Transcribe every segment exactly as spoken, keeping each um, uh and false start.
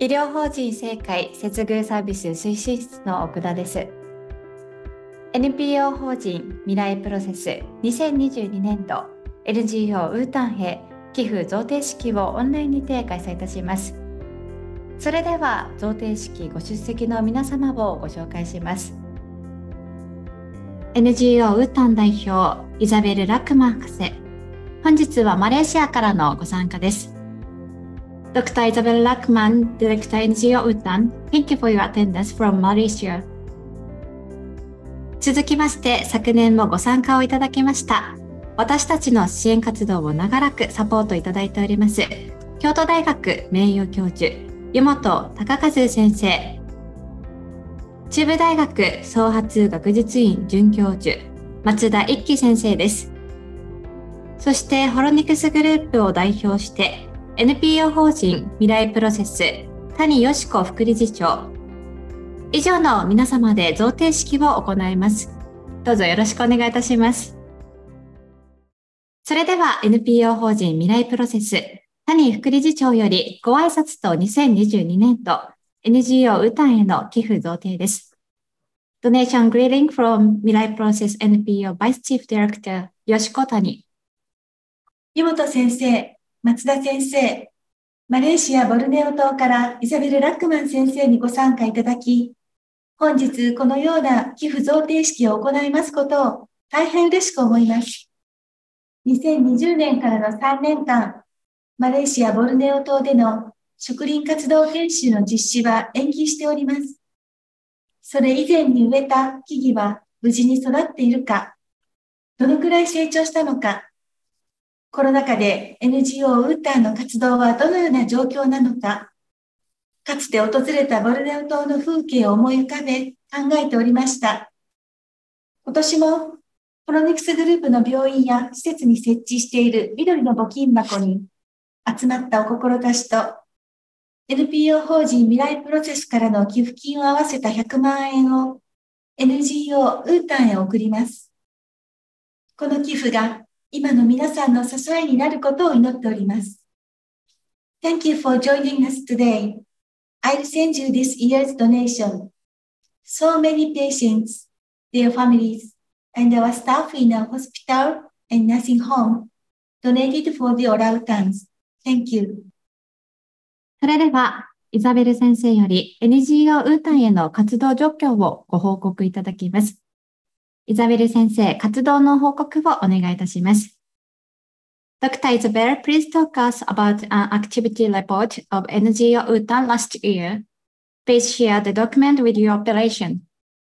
医療法人正会接遇サービス推進室の奥田です。 エヌピーオー 法人未来プロセスにせんにじゅうにねんど エヌジーオー ウータンへ寄付贈呈式をオンラインにて開催いたします。それでは贈呈式ご出席の皆様をご紹介します。 エヌジーオー ウータン代表イザベル・ラックマン博士、本日はマレーシアからのご参加です。ドクター Isabel Lackman, Director エヌジーオー Utan, thank you for your attendance from Malaysia. 続きまして、昨年もご参加をいただきました。私たちの支援活動を長らくサポートいただいております、京都大学名誉教授、湯本隆和先生、中部大学創発学術院准教授、松田一樹先生です。そして、ホロニクスグループを代表して、エヌピーオー 法人未来プロセス谷よし子副理事長、以上の皆様で贈呈式を行います。どうぞよろしくお願いいたします。それでは エヌピーオー 法人未来プロセス谷副理事長よりご挨拶とにせんにじゅうにねん度 エヌジーオー ウータンへの寄付贈呈です。Donation greeting from 未来プロセス エヌピーオー Vice Chief Director よしこ谷。 湯本先生、松田先生、マレーシア・ボルネオ島からイザベル・ラックマン先生にご参加いただき、本日このような寄付贈呈式を行いますことを大変嬉しく思います。にせんにじゅうねんからのさんねんかん、マレーシア・ボルネオ島での植林活動研修の実施は延期しております。それ以前に植えた木々は無事に育っているか、どのくらい成長したのか、コロナ禍で エヌジーオー ウータンの活動はどのような状況なのか、かつて訪れたボルネオ島の風景を思い浮かべ考えておりました。今年もホロニクスグループの病院や施設に設置している緑の募金箱に集まったお志と エヌピーオー 法人未来プロセスからの寄付金を合わせたひゃくまんえんを エヌジーオー ウータンへ送ります。この寄付が今の皆さんの支えになることを祈っております。Thank you for joining us today. I'll send you this year's donation. So many patients, their families, and our staff in our hospital and nursing home donated for the orangutans. Thank you. それでは、イザベル先生より エヌジーオー ウータンへの活動状況をご報告いただきます。イザベル先生、活動の報告をお願いいたします。Doctor Isabel, please talk us about an activity report of エヌジーオー ウータン last year. Please share the document with your operation.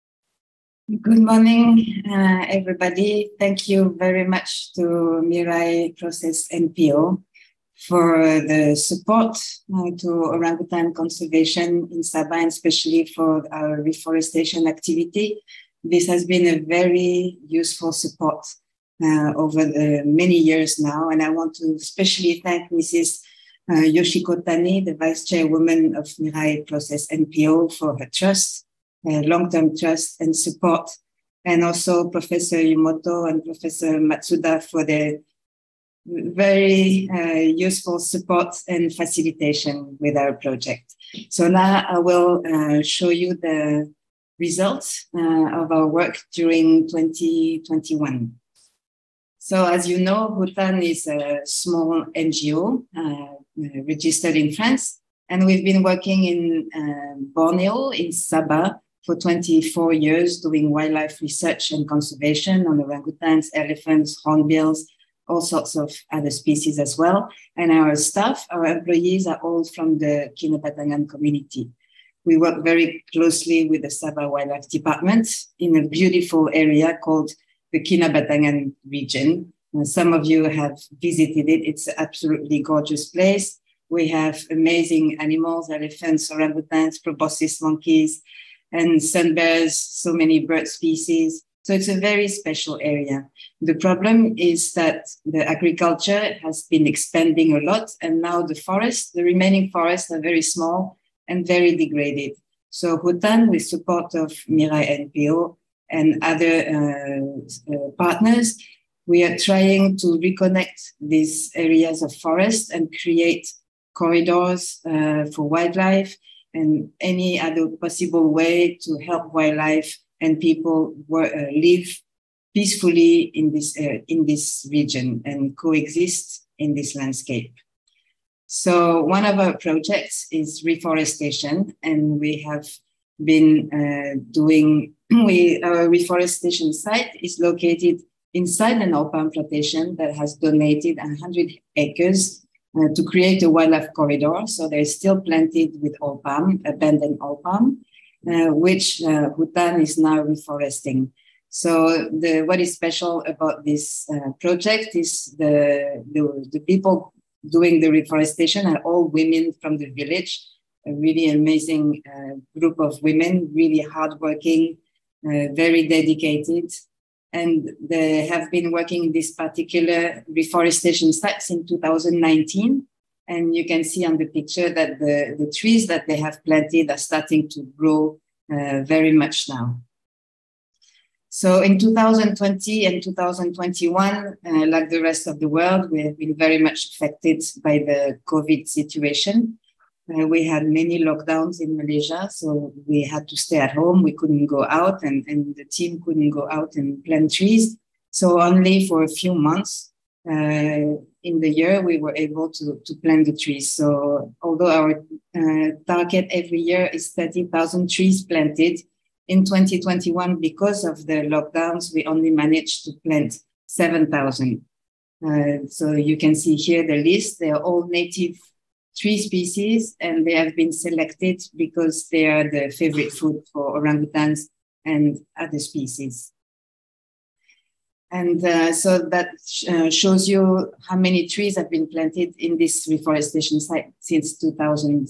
Good morning, uh, everybody. Thank you very much to Mirai Process N P O for the support uh, to orangutan conservation in Sabah, and especially for our reforestation activity. This has been a very useful support uh, over the many years now, and I want to especially thank Missus Uh, Yoshiko Tani, the Vice Chairwoman of Mirai Process N P O, for her trust, uh, long-term trust and support, and also Professor Yumoto and Professor Matsuda for their very uh, useful support and facilitation with our project. So now I will uh, show you the results uh, of our work during twenty twenty-one. So as you know, Bhutan is a small N G O uh, registered in France, and we've been working in uh, Borneo, in Sabah, for twenty-four years doing wildlife research and conservation on orangutans, elephants, hornbills, all sorts of other species as well. And our staff, our employees are all from the Kinabatangan community. We work very closely with the Sabah Wildlife Department in a beautiful area called the Kinabatangan region. Uh, some of you have visited it. It's an absolutely gorgeous place. We have amazing animals, elephants, orangutans, proboscis monkeys, and sun bears, so many bird species. So it's a very special area. The problem is that the agriculture has been expanding a lot, and now the forest, the remaining forests are very small and very degraded. So Bhutan, with support of Mirai N P O and other uh, uh, partners, we are trying to reconnect these areas of forest and create corridors uh, for wildlife and any other possible way to help wildlife and people work, uh, live peacefully in this uh, in this region and coexist in this landscape. So one of our projects is reforestation, and we have been uh, doing, we, our reforestation site is located inside an old palm plantation that has donated one hundred acres uh, to create a wildlife corridor. So they're still planted with old palm, abandoned old palm, uh, which uh, Bhutan is now reforesting. So the, what is special about this uh, project is the, the, the people doing the reforestation are all women from the village, a really amazing uh, group of women, really hardworking, uh, very dedicated. And they have been working in this particular reforestation site since two thousand nineteen. And you can see on the picture that the, the trees that they have planted are starting to grow uh, very much now. So in two thousand twenty and two thousand twenty-one, uh, like the rest of the world, we have been very much affected by the COVID situation. Uh, we had many lockdowns in Malaysia, so we had to stay at home. We couldn't go out, and, and the team couldn't go out and plant trees. So only for a few months uh, in the year, we were able to, to plant the trees. So although our uh, target every year is thirty thousand trees planted, in twenty twenty-one, because of the lockdowns, we only managed to plant seven thousand. Uh, so you can see here the list. They are all native tree species, and they have been selected because they are the favorite food for orangutans and other species. And uh, so that uh, shows you how many trees have been planted in this reforestation site since two thousand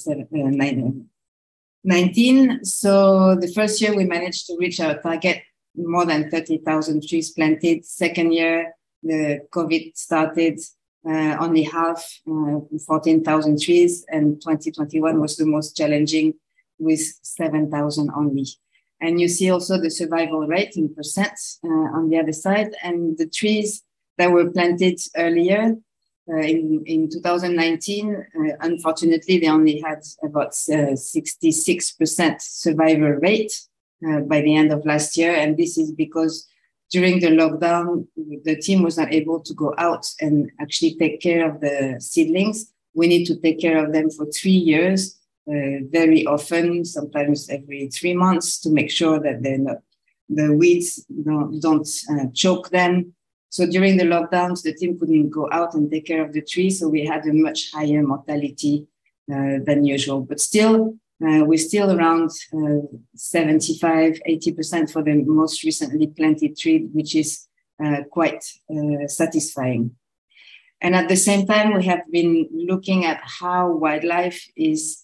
nineteen. So the first year we managed to reach our target, more than thirty thousand trees planted. Second year, the COVID started, uh, only half, uh, fourteen thousand trees, and twenty twenty-one was the most challenging with seven thousand only. And you see also the survival rate in percent uh, on the other side, and the trees that were planted earlier, Uh, in, in two thousand nineteen, uh, unfortunately, they only had about uh, sixty-six percent survival rate uh, by the end of last year. And this is because during the lockdown, the team was not able to go out and actually take care of the seedlings. We need to take care of them for three years, uh, very often, sometimes every three months, to make sure that they're not, the weeds don't, don't uh, choke them. So during the lockdowns, the team couldn't go out and take care of the trees, so we had a much higher mortality uh, than usual. But still, uh, we're still around uh, seventy-five, eighty percent for the most recently planted tree, which is uh, quite uh, satisfying. And at the same time, we have been looking at how wildlife is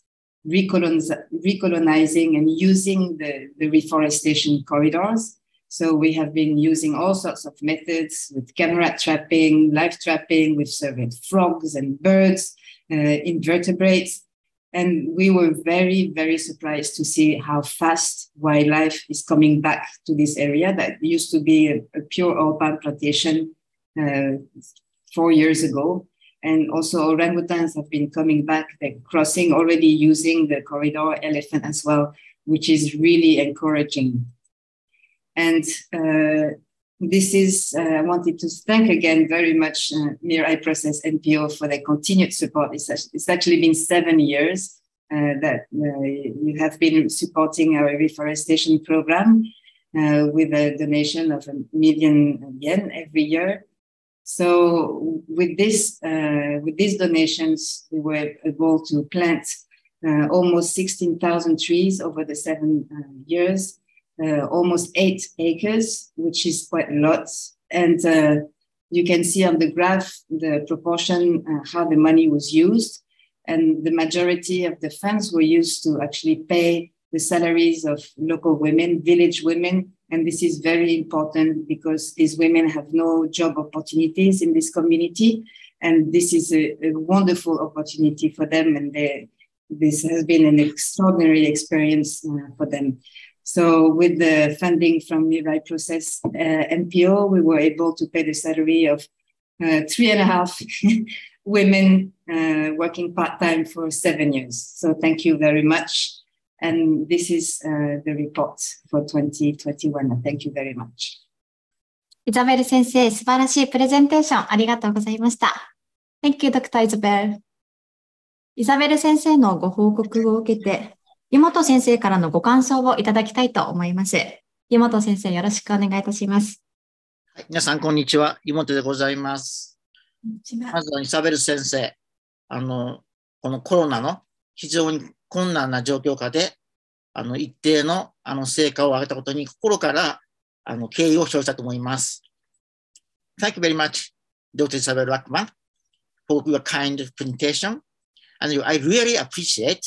recolonizing and using the, the reforestation corridors. So we have been using all sorts of methods with camera trapping, live trapping. We've surveyed frogs and birds, uh, invertebrates. And we were very, very surprised to see how fast wildlife is coming back to this area that used to be a, a pure old palm plantation uh, four years ago. And also orangutans have been coming back. They're crossing, already using the corridor, elephant as well, which is really encouraging. And uh, this is, uh, I wanted to thank again very much uh, Mirai Process N P O for their continued support. It's, it's actually been seven years uh, that uh, you have been supporting our reforestation program uh, with a donation of a million yen every year. So with this, uh, with these donations, we were able to plant uh, almost sixteen thousand trees over the seven uh, years. Uh, almost eight acres, which is quite a lot. And uh, you can see on the graph the proportion, uh, how the money was used. And the majority of the funds were used to actually pay the salaries of local women, village women. And this is very important because these women have no job opportunities in this community. And this is a, a wonderful opportunity for them. And they, this has been an extraordinary experience uh, for them. So with the funding from Mirai Process uh, N P O, we were able to pay the salary of uh, three and a half women uh, working part-time for seven years. So thank you very much. And this is uh, the report for twenty twenty-one. Thank you very much. イザベル先生、素晴らしいプレゼンテーションありがとうございました。Thank you, ドクター Isabel。イザベル先生のご報告を受けて、湯本先生からのご感想をいただきたいと思います。湯本先生、よろしくお願いいたします。 はい、皆さん、こんにちは。湯本でございます。まずはイザベル先生、あの、このコロナの非常に困難な状況下で、あの、一定のあの成果を上げたことに心からあの敬意を表したいと思います。Thank you very much, Doctor Isabel Lackman, for your kind presentation. And I really appreciate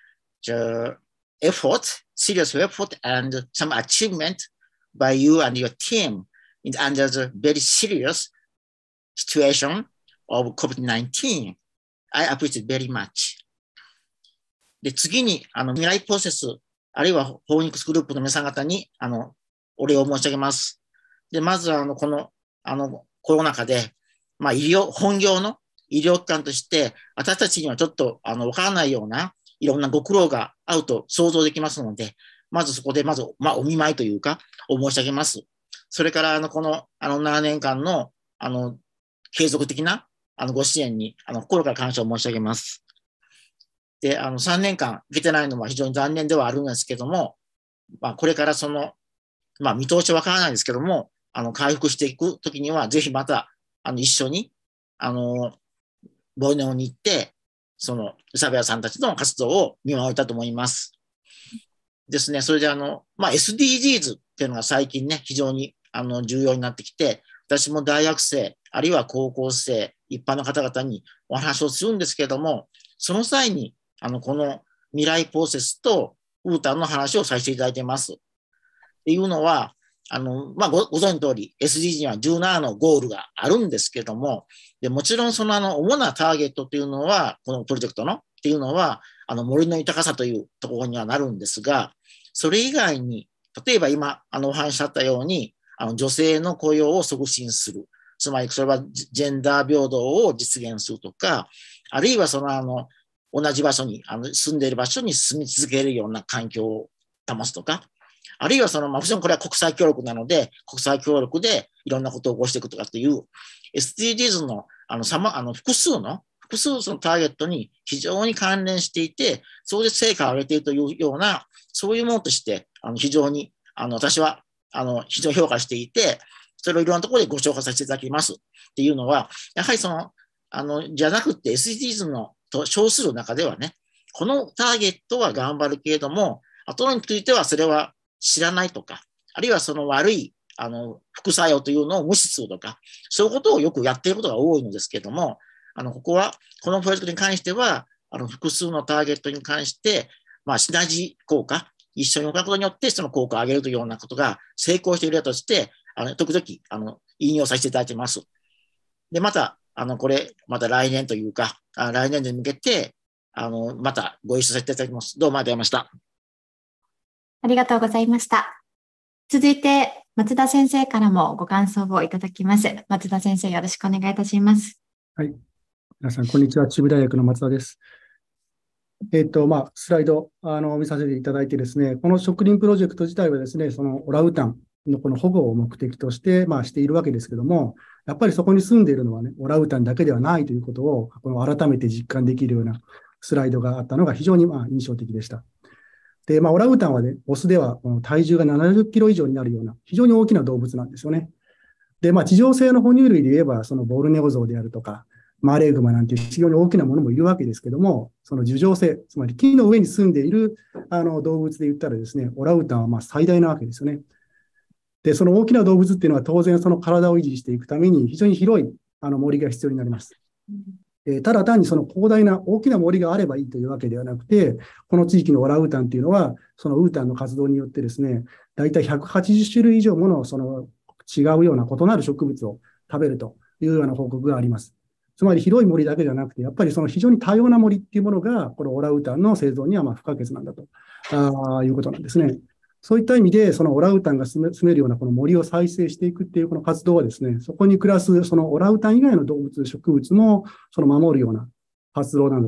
the effort, serious effort, and some achievement by you and your team in under the very serious situation of COVID nineteen. I appreciate very much. で、次に、あの、未来プロセス、あるいはフォーニックスグループの皆さん方に、あの、お礼を申し上げます。で、まず、あの、この、あの、コロナ禍で、まあ、医療、本業の医療機関として、私たちにはちょっと、あの、わからないような、いろんなご苦労があると想像できますので、まずそこで、まず、まあ、お見舞いというか、を申し上げます。それから、あの、この、あの、ななねんかんの、あの、継続的な、あの、ご支援に、あの、心から感謝を申し上げます。で、あの、さんねんかん受けてないのは非常に残念ではあるんですけども、まあ、これからその、まあ、見通しはわからないですけども、あの、回復していくときには、ぜひまた、あの、一緒に、あの、ボルネオに行って、その、イサベラさんたちの活動を見守りたいと思います。ですね、それであの、まあ、エスディージーズ っていうのが最近ね、非常に、あの、重要になってきて、私も大学生、あるいは高校生、一般の方々にお話をするんですけれども、その際に、あの、この未来プロセスとウータンの話をさせていただいています。っていうのは、あの、まあ、ご、ご存知の通り、エスディージー にはじゅうななのゴールがあるんですけども、で、もちろんそのあの、主なターゲットっていうのは、このプロジェクトのっていうのは、あの、森の豊かさというところにはなるんですが、それ以外に、例えば今、あの、お話しあったように、あの、女性の雇用を促進する。つまり、それはジェンダー平等を実現するとか、あるいはそのあの、同じ場所に、あの、住んでいる場所に住み続けるような環境を保つとか、あるいはその、まあ、もちろんこれは国際協力なので、国際協力でいろんなことを起こしていくとかっていう、エスディージーズ の、あの、さま、あの、複数の、複数のターゲットに非常に関連していて、それで成果を上げているというような、そういうものとして、あの、非常に、あの、私は、あの、非常に評価していて、それをいろんなところでご紹介させていただきますっていうのは、やはりその、あの、じゃなくて エスディージーズ のと称する中ではね、このターゲットは頑張るけれども、後についてはそれは知らないとか、あるいはその悪い、あの、副作用というのを無視するとか、そういうことをよくやっていることが多いのですけれども、あの、ここは、このプロジェクトに関しては、あの、複数のターゲットに関して、まあ、シナジー効果、一緒に行うことによって、その効果を上げるというようなことが成功しているとして、あの、時々、あの、引用させていただいています。で、また、あの、これ、また来年というか、あ来年に向けて、あの、またご一緒させていただきます。どうもありがとうございました。 ありがとうございました。続いて、松田先生からもご感想をいただきます。松田先生、よろしくお願いいたします。 はい。皆さん、こんにちは。中部大学の松田です。えっと、まあ、スライド、あの、見させていただいてですね、この植林プロジェクト自体はですね、そのオランウータンのこの保護を目的として、まあ、しているわけですけども、やっぱりそこに住んでいるのはね、オランウータンだけではないということを、この改めて実感できるようなスライドがあったのが非常にまあ印象的でした。で、まあ、オランウータンはね、オスではこの体重がななじゅっキロ以上になるような非常に大きな動物なんですよね。で、まあ、地上性の哺乳類で言えば、そのボルネオゾウであるとか、マーレーグマなんていう非常に大きなものもいるわけですけども、その樹上性、つまり木の上に住んでいるあの動物で言ったらですね、オランウータンはまあ最大なわけですよね。で、その大きな動物っていうのは当然その体を維持していくために非常に広いあの森が必要になります。えー、ただ単にその広大な大きな森があればいいというわけではなくて、この地域のオランウータンっていうのは、そのウータンの活動によってですね、だいたいひゃくはちじゅっしゅるい以上ものその違うような異なる植物を食べるというような報告があります。つまり広い森だけではなくて、やっぱりその非常に多様な森っていうものが、このオランウータンの生存にはまあ不可欠なんだとあいうことなんですね。そういった意味で、そのオランウータンが住め、住めるようなこの森を再生していくっていうこの活動はですね、そこに暮らすそのオランウータン以外の動物、植物もその守るような活動なんだと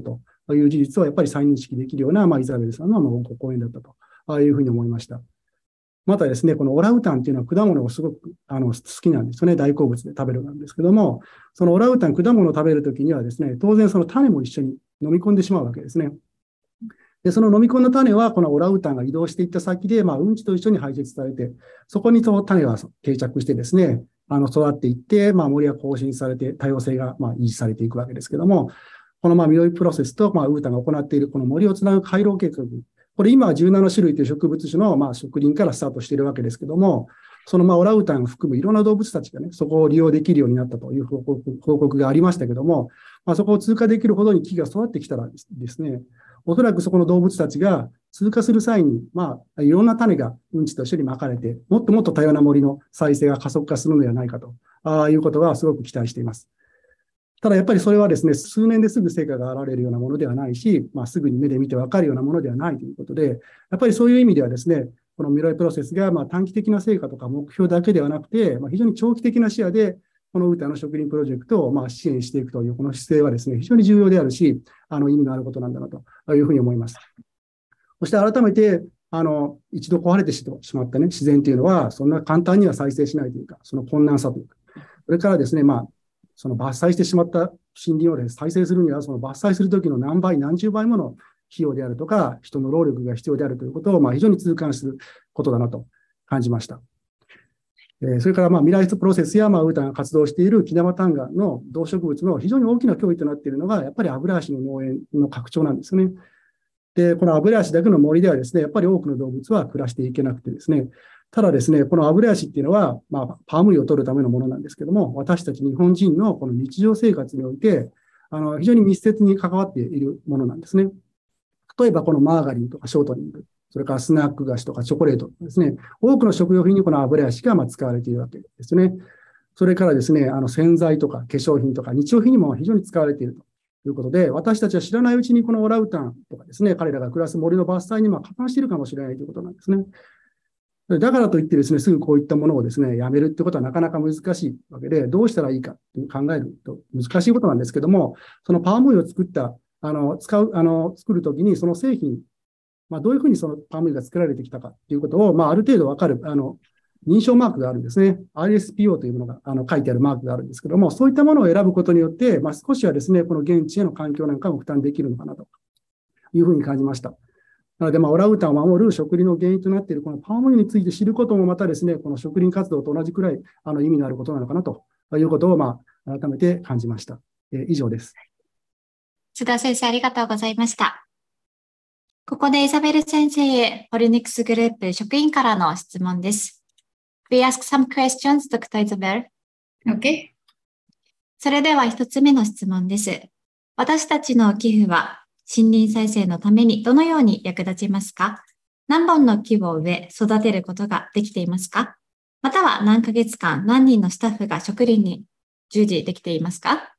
いう事実をやっぱり再認識できるような、まあ、イザベルさんのまあご講演だったとああいうふうに思いました。またですね、このオランウータンっていうのは果物をすごくあの好きなんですよね。大好物で食べるなんですけども、そのオランウータン、果物を食べるときにはですね、当然その種も一緒に飲み込んでしまうわけですね。で、その飲み込んだ種は、このオランウータンが移動していった先で、まあ、うんちと一緒に排泄されて、そこにその種が定着してですね、あの育っていって、まあ、森が更新されて、多様性がまあ維持されていくわけですけども、このまあ緑プロセスとまあウータンが行っているこの森をつなぐ回廊計画、これ今はじゅうなな種類という植物種のまあ植林からスタートしているわけですけども、そのまあオランウータンを含むいろんな動物たちがね、そこを利用できるようになったという報告、報告がありましたけども、まあ、そこを通過できるほどに木が育ってきたらですね、おそらくそこの動物たちが通過する際に、まあ、いろんな種がうんちと一緒にまかれて、もっともっと多様な森の再生が加速化するのではないかと、ああいうことはすごく期待しています。ただやっぱりそれはですね、数年ですぐ成果が現れるようなものではないし、まあ、すぐに目で見て分かるようなものではないということで、やっぱりそういう意味ではですね、この未来プロセスがまあ短期的な成果とか目標だけではなくて、まあ、非常に長期的な視野で、このウータンの植林プロジェクトをまあ支援していくというこの姿勢はですね、非常に重要であるし、あの意味のあることなんだなというふうに思います。そして改めて、あの、一度壊れてしまったね、自然というのは、そんな簡単には再生しないというか、その困難さというか、それからですね、まあ、その伐採してしまった森林をです、ね、再生するには、その伐採するときの何倍、何十倍もの費用であるとか、人の労力が必要であるということを、まあ、非常に痛感することだなと感じました。それから、まあ、未来プロセスや、まあ、ウータンが活動しているキナバタンガの動植物の非常に大きな脅威となっているのが、やっぱりアブラヤシの農園の拡張なんですよね。で、このアブラヤシだけの森ではですね、やっぱり多くの動物は暮らしていけなくてですね、ただですね、このアブラヤシっていうのは、まあ、パーム油を取るためのものなんですけども、私たち日本人のこの日常生活において、あの、非常に密接に関わっているものなんですね。例えば、このマーガリンとかショートニング、それからスナック菓子とかチョコレートですね、多くの食用品にこのアブラヤシがまあ使われているわけですね。それからですね、あの洗剤とか化粧品とか日用品にも非常に使われているということで、私たちは知らないうちにこのオランウータンとかですね、彼らが暮らす森の伐採にまあ加担しているかもしれないということなんですね。だからといってですね、すぐこういったものをですね、やめるってことはなかなか難しいわけで、どうしたらいいかと考えると難しいことなんですけども、そのパーム油を作った、あの、使う、あの、作るときにその製品、まあ、どういうふうにそのパーム油が作られてきたかということを、まあ、ある程度わかる、あの、認証マークがあるんですね。アールエスピーオー というものがあの書いてあるマークがあるんですけども、そういったものを選ぶことによって、まあ、少しはですね、この現地への環境なんかも負担できるのかなというふうに感じました。なので、まあ、オランウータンを守る植林の原因となっているこのパーム油について知ることもまたですね、この植林活動と同じくらいあの意味のあることなのかなということを、まあ、改めて感じました。えー、以上です。 津田先生、ありがとうございました。ここでイザベル先生へ、ポリニクスグループ職員からの質問です。We ask some questions, ドクター Isabel. Okay. それでは一つ目の質問です。私たちの寄付は森林再生のためにどのように役立ちますか？何本の木を植え、育てることができていますか？または何ヶ月間、何人のスタッフが植林に従事できていますか？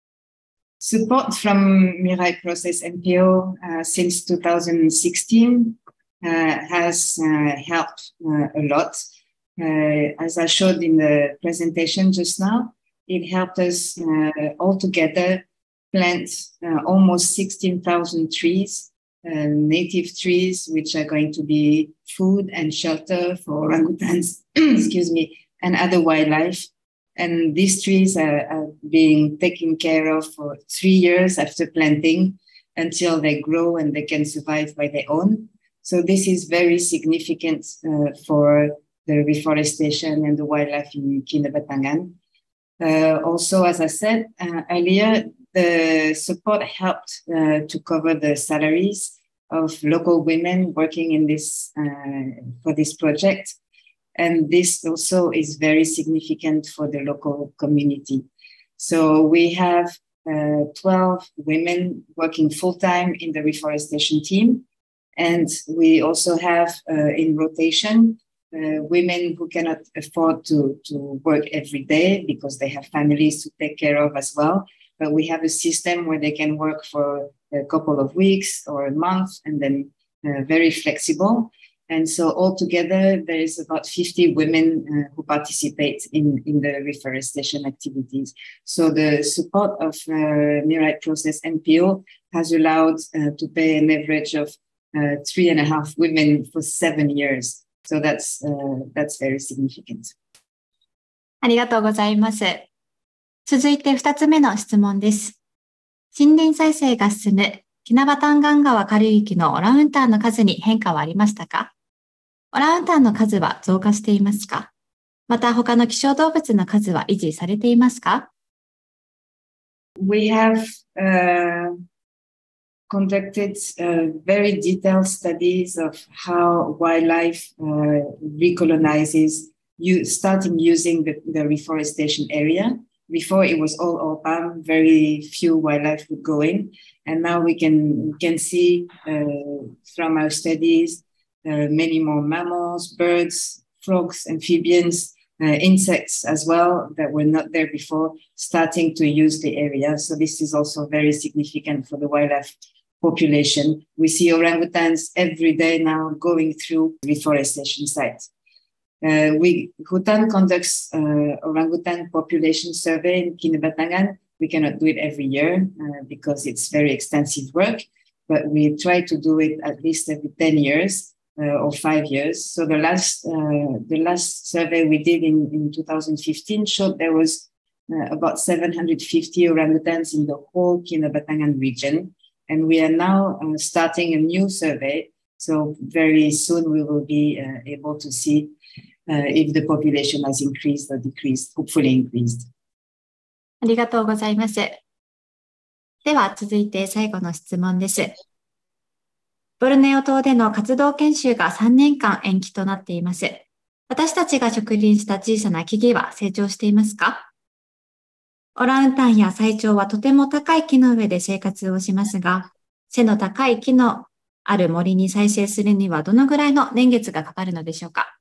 Support from Mirai Process N P O uh, since two thousand sixteen uh, has uh, helped uh, a lot. Uh, as I showed in the presentation just now, it helped us uh, all together plant uh, almost sixteen thousand trees, uh, native trees, which are going to be food and shelter for orangutans, excuse me, and other wildlife. And these trees are, are being taken care of for three years after planting until they grow and they can survive by their own. So this is very significant uh, for the reforestation and the wildlife in Kinabatangan. Uh, also, as I said uh, earlier, the support helped uh, to cover the salaries of local women working in this uh, for this project. And this also is very significant for the local community. So we have uh, twelve women working full-time in the reforestation team. And we also have uh, in rotation uh, women who cannot afford to, to work every day because they have families to take care of as well. But we have a system where they can work for a couple of weeks or a month and then uh, very flexible. And so altogether, there is about fifty women uh, who participate in, in the reforestation activities. So the support of uh, MIRAI Process N P O has allowed uh, to pay an average of uh, three and a half women for seven years. So that's, uh, that's very significant. ありがとうございます。続いて二つ目の質問です。森林再生が進むキナバタンガン川下流域のオランウータンの数に変化はありましたか？オランウータンの数は増加していますか？また他の希少動物の数は維持されていますか？ We have uh, conducted uh, very detailed studies of how wildlife uh, recolonizes, you, starting using the, the reforestation area. Before it was all all palm, very few wildlife would go in. And now we can, can see uh, from our studies Uh, many more mammals, birds, frogs, amphibians, uh, insects as well that were not there before, starting to use the area. So this is also very significant for the wildlife population. We see orangutans every day now going through reforestation sites. Uh, we, Hutan conducts uh, orangutan population survey in Kinabatangan. We cannot do it every year uh, because it's very extensive work, but we try to do it at least every ten years. Uh, or five years. So the last uh, the last survey we did in, in two thousand fifteen showed there was uh, about seven hundred fifty orangutans in the whole Kinabatangan region. And we are now uh, starting a new survey. So very soon we will be uh, able to see uh, if the population has increased or decreased, hopefully increased. ありがとうございます。では続いて最後の質問です。ボルネオ島での活動研修がさんねんかん延期となっています。私たちが植林した小さな木々は成長していますか？オランウータンやサイチョウはとても高い木の上で生活をしますが、背の高い木のある森に再生するにはどのぐらいの年月がかかるのでしょうか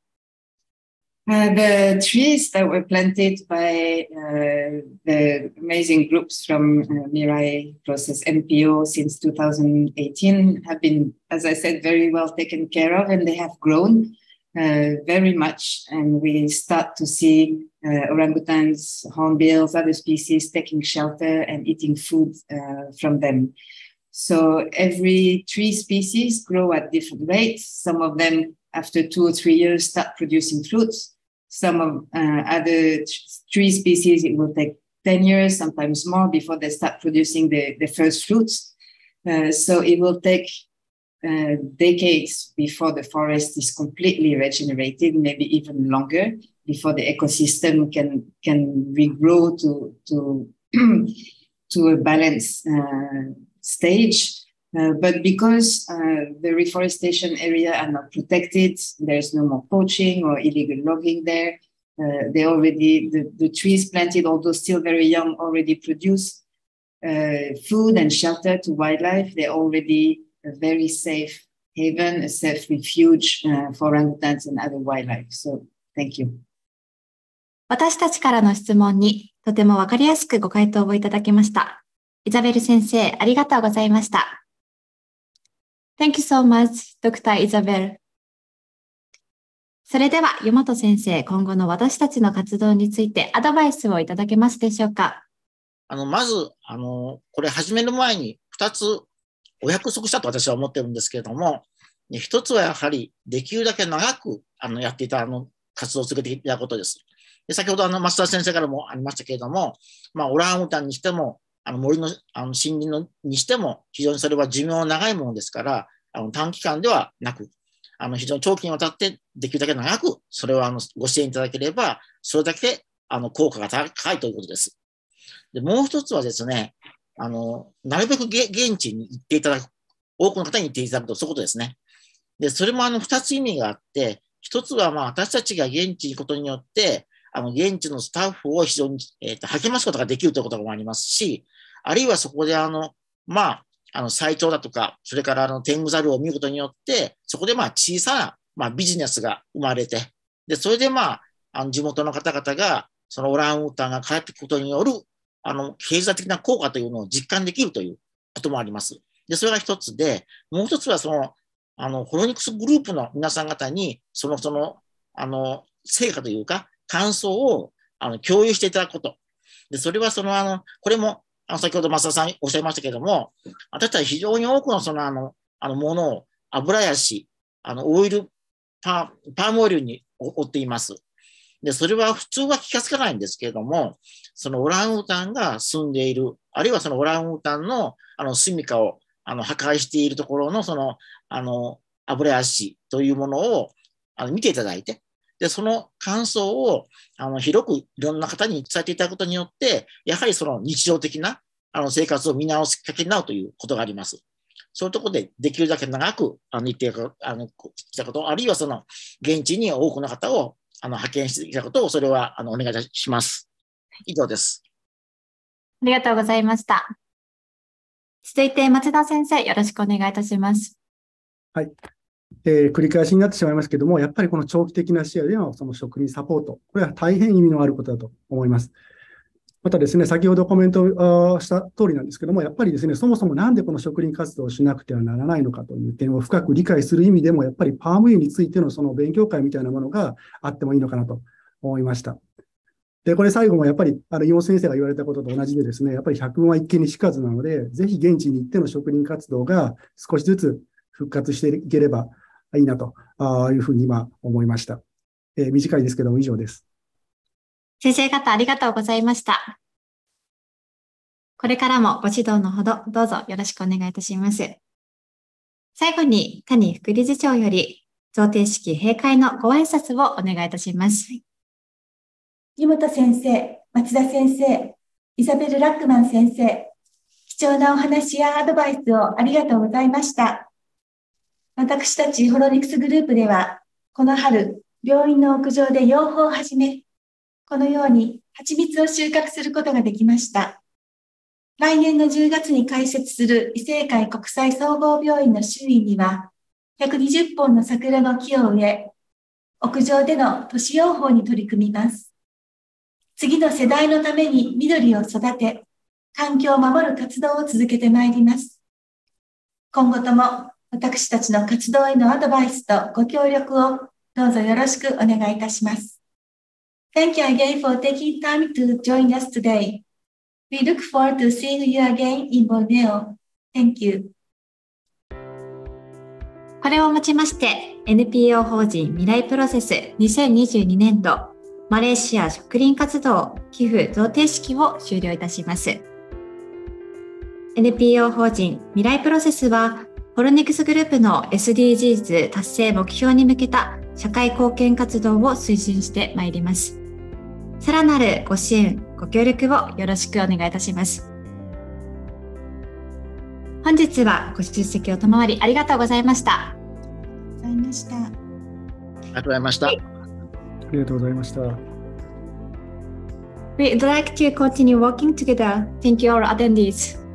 ？Uh, the trees that were planted by uh, the amazing groups from uh, MIRAI Process N P O since two thousand eighteen have been, as I said, very well taken care of, and they have grown uh, very much. And we start to see uh, orangutans, hornbills, other species taking shelter and eating food uh, from them. So every tree species grow at different rates. Some of them, after two or three years, start producing fruits. Some of uh, other tree species, it will take ten years, sometimes more, before they start producing the, the first fruits. Uh, so it will take uh, decades before the forest is completely regenerated, maybe even longer, before the ecosystem can, can regrow to, to, to a balanced uh, stage. Uh, but because uh, the reforestation area are not protected, there's no more poaching or illegal logging there. Uh, they already, the, the trees planted, although still very young, already produce uh, food and shelter to wildlife. They're already a very safe haven, a safe refuge uh, for orangutans and other wildlife. So, thank you. 私たちからの質問にとてもわかりやすくご回答をいただきました。イザベル先生、ありがとうございました。Thank you so much, ドクター Isabel. それでは、湯本先生、今後の私たちの活動についてアドバイスをいただけますでしょうか？ あの、まず、あの、これ始める前にふたつお約束したと私は思ってるんですけれども、ひとつはやはりできるだけ長くあのやっていたあの活動を続けていたことです。で、先ほどあの増田先生からもありましたけれども、まあ、オランウータンにしても、あの森の、あの森林のにしても、非常にそれは寿命長いものですから、あの短期間ではなく、あの非常に長期にわたってできるだけ長く、それをあのご支援いただければ、それだけあの効果が高いということです。で、もう一つはですね、あの、なるべく現地に行っていただく、多くの方に行っていただくと、そういうことですね。で、それもあの二つ意味があって、一つはまあ私たちが現地に行くことによって、あの現地のスタッフを非常に、えーと、励ますことができるということもありますし、あるいはそこであの、まあ、あの、最長だとか、それからあの、天狗猿を見ることによって、そこでまあ小さな、まあ、ビジネスが生まれて、で、それでまあ、あの地元の方々が、そのオランウータンが帰ってくることによる、あの、経済的な効果というのを実感できるということもあります。で、それが一つで、もう一つはその、 あの、ホロニクスグループの皆さん方に、その、その、あの、成果というか、感想を、あの、共有していただくこと。で、それはその、あの、これも、あの、先ほど増田さんおっしゃいましたけれども、私たち非常に多くのその、あの、あの、ものを、油やし、あの、オイル、パー、パームオイルに追っています。で、それは普通は気がつかないんですけれども、そのオランウータンが住んでいる、あるいはそのオランウータンの、あの、住処を、あの、破壊しているところの、その、あの、油足というものを、あの、見ていただいて、で、その感想を、あの、広くいろんな方に伝えていただくことによって、やはりその日常的な、あの、生活を見直すきっかけになるということがあります。そういうところでできるだけ長く、あの、言ってあの、きたこと、あるいはその、現地に多くの方を、あの、派遣してきたことを、それは、あの、お願いします。以上です。 ありがとうございました。続いて、松田先生、よろしくお願いいたします。 はい。えー、繰り返しになってしまいますけれども、やっぱりこの長期的な視野でのその職人サポート、これは大変意味のあることだと思います。またですね、先ほどコメントした通りなんですけども、やっぱりですね、そもそもなんでこの植林活動をしなくてはならないのかという点を深く理解する意味でも、やっぱりパーム油についてのその勉強会みたいなものがあってもいいのかなと思いました。で、これ最後もやっぱり、あの、岩本先生が言われたことと同じでですね、やっぱり百聞は一見にしかずなので、ぜひ現地に行っての植林活動が少しずつ復活していければいいなというふうに今思いました。えー、短いですけども以上です。 先生方ありがとうございました。これからもご指導のほどどうぞよろしくお願いいたします。最後に谷副理事長より贈呈式閉会のご挨拶をお願いいたします。 湯本先生、松田先生、イザベル・ラックマン先生、貴重なお話やアドバイスをありがとうございました。私たちホロニクスグループでは、この春、病院の屋上で養蜂を始め、このように蜂蜜を収穫することができました。来年のじゅうがつに開設する異世界国際総合病院の周囲には、ひゃくにじゅっぽんの桜の木を植え、屋上での都市養蜂に取り組みます。次の世代のために緑を育て、環境を守る活動を続けてまいります。今後とも私たちの活動へのアドバイスとご協力をどうぞよろしくお願いいたします。Thank you again for taking time to join us today.We look forward to seeing you again in Borneo. Thank you. これをもちまして エヌピーオー 法人未来プロセスにせんにじゅうにねんどマレーシア植林活動寄付贈呈式を終了いたします。エヌピーオー 法人未来プロセスはホロニクスグループの エスディージーズ 達成目標に向けた社会貢献活動を推進してまいります。さらなるご支援、ご協力をよろしくお願いいたします。本日はご出席を賜りありがとうございました。 ありがとうございました。 ありがとうございました。 ありがとうございました。 We'd like to continue working together. Thank you all attendees.